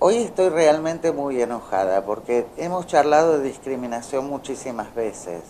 Hoy estoy realmente muy enojada porque hemos charlado de discriminación muchísimas veces.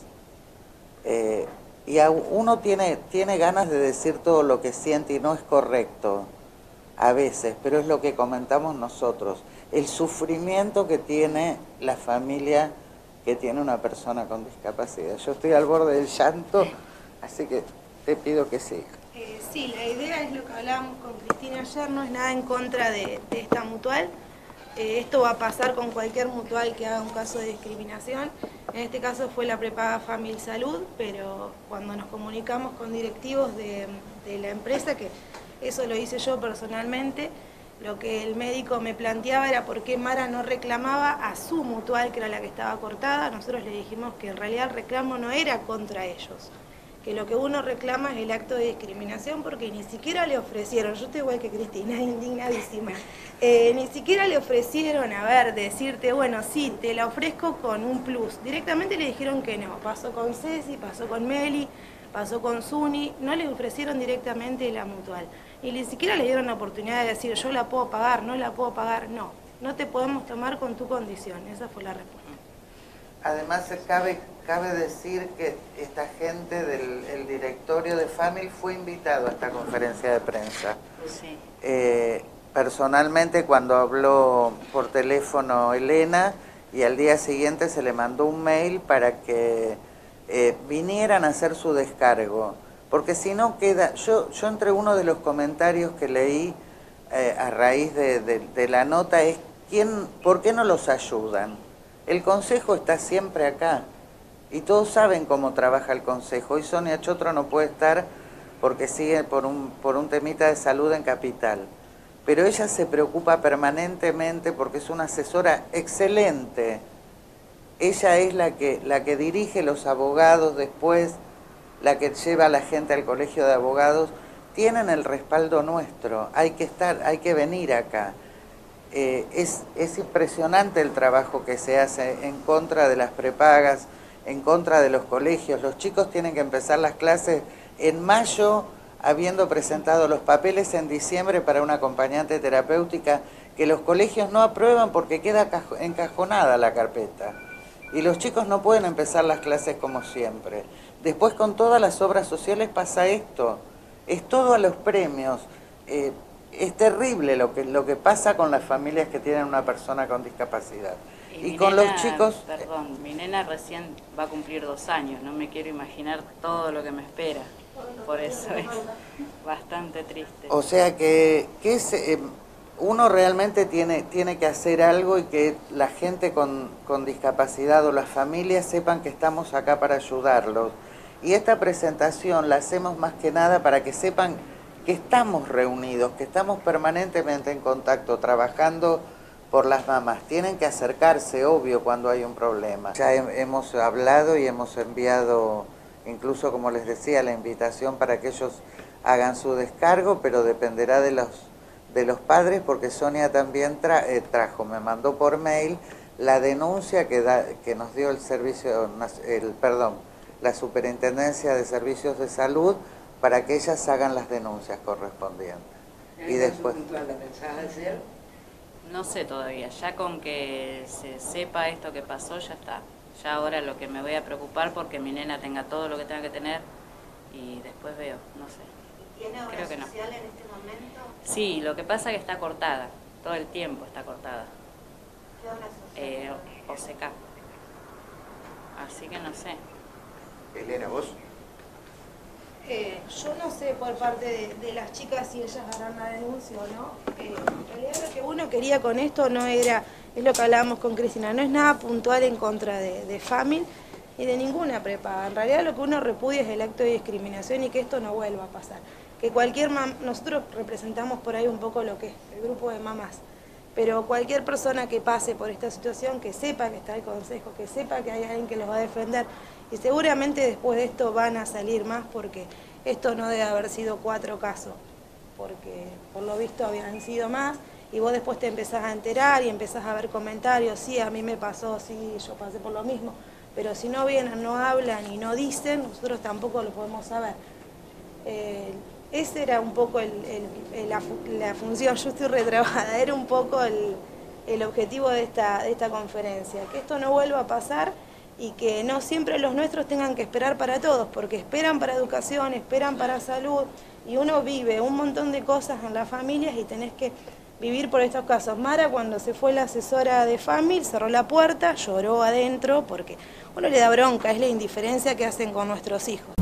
Eh, Uno tiene ganas de decir todo lo que siente y no es correcto a veces, pero es lo que comentamos nosotros. El sufrimiento que tiene la familia que tiene una persona con discapacidad. Yo estoy al borde del llanto, así que te pido que sigas. Sí, la idea es lo que hablábamos con Cristina ayer, no es nada en contra de esta mutual. Esto va a pasar con cualquier mutual que haga un caso de discriminación. En este caso fue la prepaga Famil Salud, pero cuando nos comunicamos con directivos de la empresa, que eso lo hice yo personalmente, lo que el médico me planteaba era por qué Mara no reclamaba a su mutual, que era la que estaba cortada. Nosotros le dijimos que en realidad el reclamo no era contra ellos, que lo que uno reclama es el acto de discriminación, porque ni siquiera le ofrecieron, yo estoy igual que Cristina, indignadísima, ni siquiera le ofrecieron, a ver, decirte, bueno, sí, te la ofrezco con un plus. Directamente le dijeron que no. Pasó con Ceci, pasó con Meli, pasó con Suni, no le ofrecieron directamente la mutual. Y ni siquiera le dieron la oportunidad de decir, yo la puedo pagar, no la puedo pagar, no. No te podemos tomar con tu condición, esa fue la respuesta. Además, cabe decir que esta gente del directorio de Famil fue invitado a esta conferencia de prensa. Sí. Personalmente, cuando habló por teléfono Elena, y al día siguiente se le mandó un mail para que vinieran a hacer su descargo. Porque si no queda... Yo entre uno de los comentarios que leí a raíz de la nota es, ¿por qué no los ayudan? El consejo está siempre acá y todos saben cómo trabaja el consejo. Hoy Sonia Chotro no puede estar porque sigue por un temita de salud en Capital, pero ella se preocupa permanentemente porque es una asesora excelente. Ella es la que dirige los abogados después, la que lleva a la gente al colegio de abogados. Tienen el respaldo nuestro, hay que venir acá. Es impresionante el trabajo que se hace en contra de las prepagas, en contra de los colegios. Los chicos tienen que empezar las clases en mayo, habiendo presentado los papeles en diciembre para una acompañante terapéutica, que los colegios no aprueban porque queda encajonada la carpeta. Y los chicos no pueden empezar las clases como siempre. Después, con todas las obras sociales pasa esto. Es todo a los premios. Es terrible lo que pasa con las familias que tienen una persona con discapacidad. Y con los chicos... Perdón, mi nena recién va a cumplir 2 años, no me quiero imaginar todo lo que me espera. Por eso es bastante triste. O sea que uno realmente tiene que hacer algo, y que la gente con discapacidad o las familias sepan que estamos acá para ayudarlos. Y esta presentación la hacemos más que nada para que sepan que estamos reunidos, que estamos permanentemente en contacto, trabajando por las mamás. Tienen que acercarse, obvio, cuando hay un problema. Ya hemos hablado y hemos enviado, incluso como les decía, la invitación para que ellos hagan su descargo, pero dependerá de los padres, porque Sonia también me mandó por mail la denuncia que nos dio la Superintendencia de Servicios de Salud, para que ellas hagan las denuncias correspondientes. Y después... No sé todavía, ya con que se sepa esto que pasó, ya está. Ya ahora lo que me voy a preocupar porque mi nena tenga todo lo que tenga que tener, y después veo, no sé. ¿Tiene obra Creo que no. social en este momento? Sí, lo que pasa es que está cortada, todo el tiempo está cortada. ¿Qué obra social? OCK. Así que no sé. Elena, ¿vos? Yo no sé por parte de las chicas si ellas harán la denuncia o no. En realidad lo que uno quería con esto no era, es lo que hablábamos con Cristina, no es nada puntual en contra de Famil y de ninguna prepaga. En realidad lo que uno repudia es el acto de discriminación y que esto no vuelva a pasar. Que nosotros representamos por ahí un poco lo que es el grupo de mamás, pero cualquier persona que pase por esta situación, que sepa que está el consejo, que sepa que hay alguien que los va a defender, y seguramente después de esto van a salir más, porque esto no debe haber sido 4 casos, porque por lo visto habían sido más, y vos después te empezás a enterar y empezás a ver comentarios, sí, a mí me pasó, sí, yo pasé por lo mismo, pero si no vienen, no hablan y no dicen, nosotros tampoco lo podemos saber. Esa era un poco la función, yo estoy retrabada, era un poco el objetivo de esta conferencia, que esto no vuelva a pasar y que no siempre los nuestros tengan que esperar para todos, porque esperan para educación, esperan para salud, y uno vive un montón de cosas en las familias y tenés que vivir por estos casos. Mara, cuando se fue la asesora de Famil, cerró la puerta, lloró adentro, porque uno le da bronca, es la indiferencia que hacen con nuestros hijos.